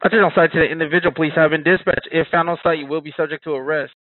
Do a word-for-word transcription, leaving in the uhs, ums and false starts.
Attention on site to the individual. Police have been dispatched. If found on site, you will be subject to arrest.